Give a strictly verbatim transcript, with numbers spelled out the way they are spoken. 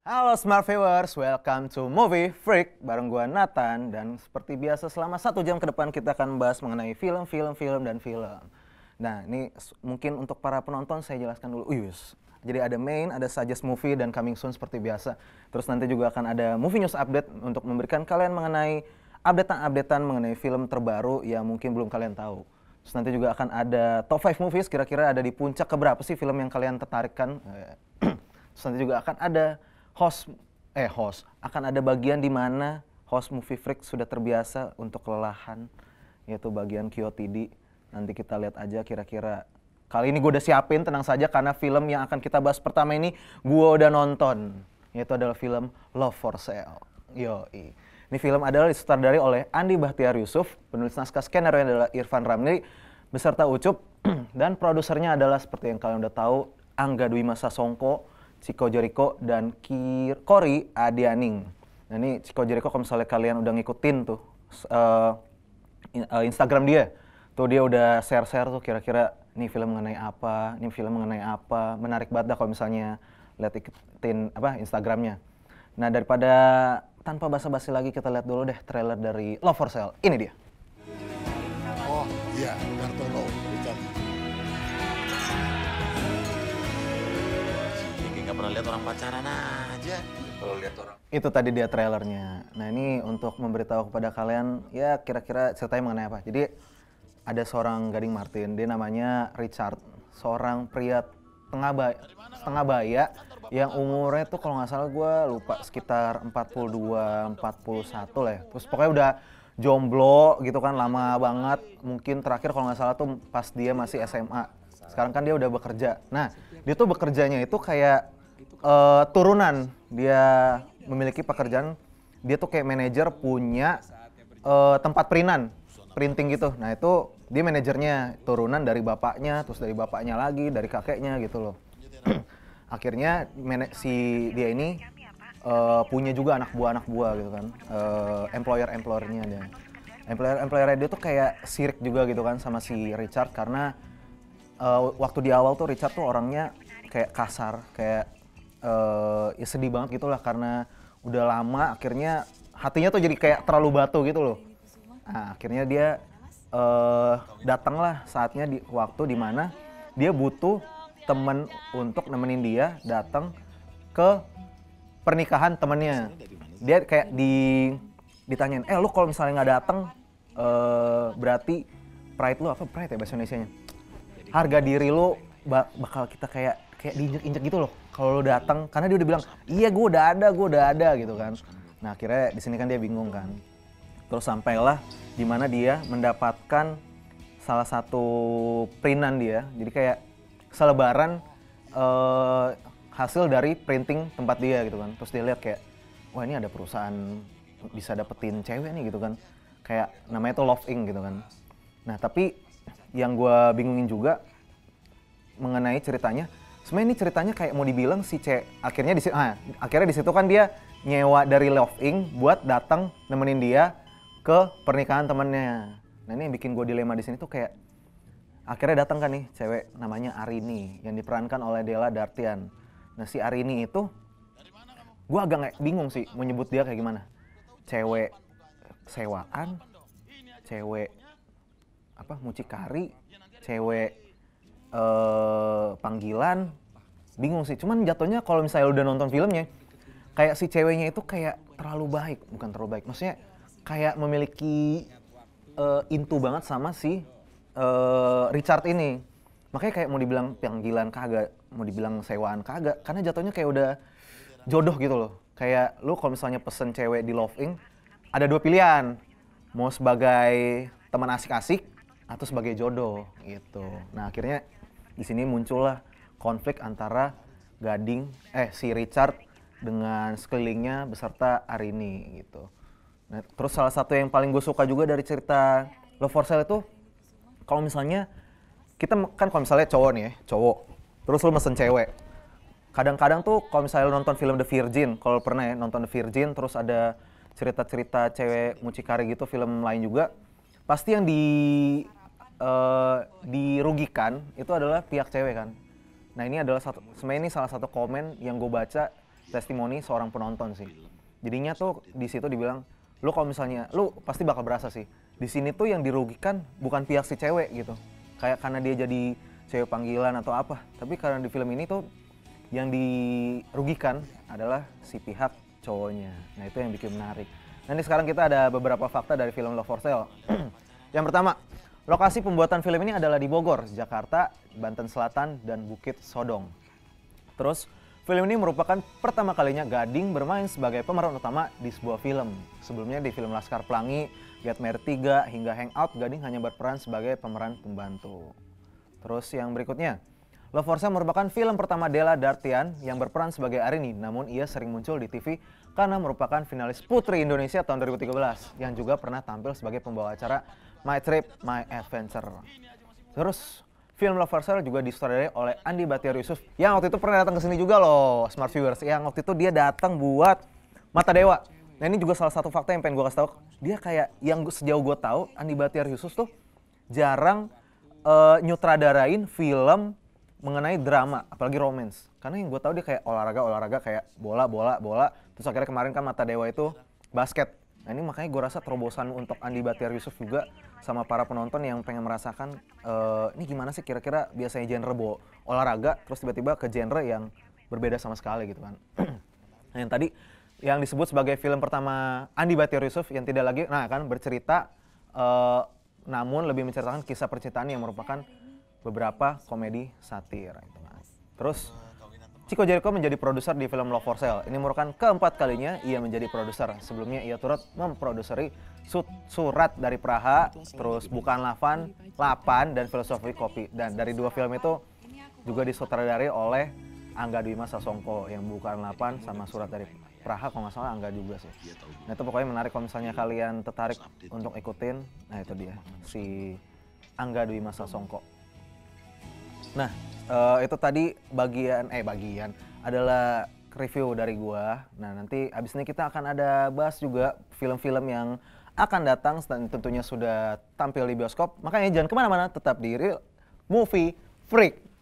Halo Smart Viewers, welcome to Movie Freak bareng gua Nathan, dan seperti biasa selama satu jam ke depan kita akan bahas mengenai film, film, film, dan film. Nah, ini mungkin untuk para penonton saya jelaskan dulu. Uyus. Jadi ada main, ada suggest movie, dan coming soon seperti biasa. Terus nanti juga akan ada movie news update untuk memberikan kalian mengenai updatean-updatean mengenai film terbaru yang mungkin belum kalian tahu. Terus nanti juga akan ada top lima movies, kira-kira ada di puncak keberapa sih film yang kalian tertarikkan. Terus nanti juga akan ada host, eh host, akan ada bagian di mana host Movie Freak sudah terbiasa untuk kelelahan, yaitu bagian Q O T D. Nanti kita lihat aja kira-kira. Kali ini gue udah siapin, tenang saja, karena film yang akan kita bahas pertama ini gue udah nonton, yaitu adalah film Love for Sale. Yoi. Ini film adalah disutradarai oleh Andi Bahtiar Yusuf, penulis naskah skenario adalah Irfan Ramli, beserta Ucup, dan produsernya adalah seperti yang kalian udah tahu, Angga Dwi Masa Songko, Chico Jericho, dan Kir Kori Adianing. Nah ini Chico Jericho kalau misalnya kalian udah ngikutin tuh uh, in, uh, Instagram dia, tuh dia udah share-share tuh kira-kira ini film mengenai apa, ini film mengenai apa, menarik banget dah kalau misalnya lihat ikutin apa Instagramnya. Nah daripada tanpa basa-basi lagi kita lihat dulu deh trailer dari Love for Sale. Ini dia. Oh iya, Kartono, bukan. Nggak pernah lihat orang pacaran aja. Kalau lihat orang. Itu tadi dia trailernya. Nah ini untuk memberitahu kepada kalian ya kira-kira ceritanya mengenai apa. Jadi ada seorang gading Martin, dia namanya Richard, seorang pria tengah baya, setengah baya yang umurnya tuh kalau nggak salah gue lupa sekitar empat puluh dua, empat puluh satu lah ya. Terus pokoknya udah jomblo gitu kan, lama banget. Mungkin terakhir kalau nggak salah tuh pas dia masih S M A. Sekarang kan dia udah bekerja. Nah dia tuh bekerjanya itu kayak uh, turunan. Dia memiliki pekerjaan, dia tuh kayak manajer punya uh, tempat printan, printing gitu. Nah itu dia manajernya turunan dari bapaknya, terus dari bapaknya lagi, dari kakeknya gitu loh. Akhirnya si dia ini uh, punya juga anak buah anak buah gitu kan, uh, employer employernya dia. Employer employernya dia tuh kayak sirik juga gitu kan sama si Richard, karena uh, waktu di awal tuh Richard tuh orangnya kayak kasar, kayak uh, ya sedih banget gitu lah karena udah lama akhirnya hatinya tuh jadi kayak terlalu batu gitu loh. Nah, akhirnya dia uh, datanglah saatnya di waktu dimana dia butuh temen untuk nemenin dia datang ke pernikahan temennya. Dia kayak di ditanyain, eh lu kalau misalnya nggak datang uh, berarti pride lu apa pride ya bahasa Indonesianya? Harga diri lu bakal kita kayak kayak diinjek-injek gitu loh kalau lu datang, karena dia udah bilang iya gue udah ada, gue udah ada gitu kan. Nah akhirnya di sini kan dia bingung kan. Terus sampailah di mana dia mendapatkan salah satu printan dia. Jadi kayak selebaran uh, hasil dari printing tempat dia gitu kan. Terus dia lihat kayak, wah ini ada perusahaan bisa dapetin cewek nih gitu kan. Kayak namanya tuh Love Inc gitu kan. Nah tapi yang gue bingungin juga mengenai ceritanya, sebenarnya ini ceritanya kayak mau dibilang si cewek akhirnya di ah, akhirnya di situ kan dia nyewa dari Love Inc buat datang nemenin dia ke pernikahan temennya. Nah ini yang bikin gue dilema di sini tuh kayak akhirnya datang kan nih cewek namanya Arini yang diperankan oleh Della Dartian. Nah si Arini itu gue agak nggak bingung sih mau nyebut dia kayak gimana. Cewek sewaan, cewek apa mucikari, cewek eh, panggilan, bingung sih. Cuman jatuhnya kalau misalnya udah nonton filmnya, kayak si ceweknya itu kayak terlalu baik, bukan terlalu baik. Maksudnya kayak memiliki uh, intu banget sama si uh, Richard ini. Makanya kayak mau dibilang panggilan kagak, mau dibilang sewaan kagak, karena jatuhnya kayak udah jodoh gitu loh. Kayak lu kalau misalnya pesen cewek di Love Inc, ada dua pilihan, mau sebagai teman asik-asik atau sebagai jodoh gitu. Nah akhirnya di sini muncullah konflik antara gading, eh si Richard dengan sekelilingnya beserta Arini gitu. Nah, terus salah satu yang paling gue suka juga dari cerita Love for Sale itu, kalau misalnya kita kan kalau misalnya cowok nih ya, cowok, terus lu mesen cewek. Kadang-kadang tuh kalau misalnya lu nonton film The Virgin, kalau pernah ya nonton The Virgin, terus ada cerita-cerita cewek mucikari gitu, film lain juga, pasti yang di uh, dirugikan itu adalah pihak cewek kan. Nah ini adalah satu, sebenarnya ini salah satu komen yang gue baca testimoni seorang penonton sih. Jadinya tuh di situ dibilang, lu kalau misalnya, lu pasti bakal berasa sih. Di sini tuh yang dirugikan bukan pihak si cewek gitu. Kayak karena dia jadi cewek panggilan atau apa. Tapi karena di film ini tuh yang dirugikan adalah si pihak cowoknya. Nah itu yang bikin menarik. Nanti sekarang kita ada beberapa fakta dari film Love for Sale. Yang pertama, lokasi pembuatan film ini adalah di Bogor, Jakarta, Banten Selatan, dan Bukit Sodong. Terus, film ini merupakan pertama kalinya Gading bermain sebagai pemeran utama di sebuah film. Sebelumnya di film Laskar Pelangi, Get Married tiga, hingga Hangout, Gading hanya berperan sebagai pemeran pembantu. Terus yang berikutnya, Love for Sale merupakan film pertama Della Dartian yang berperan sebagai Arini, namun ia sering muncul di T V karena merupakan finalis Putri Indonesia tahun dua ribu tiga belas yang juga pernah tampil sebagai pembawa acara My Trip, My Adventure. Terus, film Love for Sale juga disutradarai oleh Andi Batiar Yusuf yang waktu itu pernah datang ke sini juga loh, Smart Viewers. Yang waktu itu dia datang buat Mata Dewa. Nah ini juga salah satu fakta yang pengen gue kasih tau. Dia kayak, yang sejauh gue tahu, Andi Batiar Yusuf tuh jarang uh, nyutradarain film mengenai drama, apalagi romance. Karena yang gue tahu dia kayak olahraga-olahraga kayak bola, bola, bola. Terus akhirnya kemarin kan Mata Dewa itu basket. Nah ini makanya gue rasa terobosan untuk Andi Batiar Yusuf juga sama para penonton yang pengen merasakan uh, ini gimana sih kira-kira biasanya genre bo olahraga terus tiba-tiba ke genre yang berbeda sama sekali gitu kan. Nah yang tadi yang disebut sebagai film pertama Andi Batiar Yusuf yang tidak lagi nah kan bercerita uh, namun lebih menceritakan kisah percintaan yang merupakan beberapa komedi satir. Terus Chico Jericho menjadi produser di film Love for Sale. Ini merupakan keempat kalinya ia menjadi produser. Sebelumnya ia turut memproduseri Surat dari Praha, terus Bukan Lavan, Lapan, dan Filosofi Kopi. Dan dari dua film itu juga disutradarai oleh Angga Dwi Mas Sasongko yang Bukan Lapan sama Surat dari Praha kalau nggak salah Angga juga sih. Nah itu pokoknya menarik kalau misalnya kalian tertarik untuk ikutin. Nah itu dia si Angga Dwi Mas Sasongko. Nah, uh, itu tadi bagian, eh bagian, adalah review dari gua. Nah, nanti abis ini kita akan ada bahas juga film-film yang akan datang dan tentunya sudah tampil di bioskop. Makanya jangan kemana-mana, tetap di Real Movie Freak.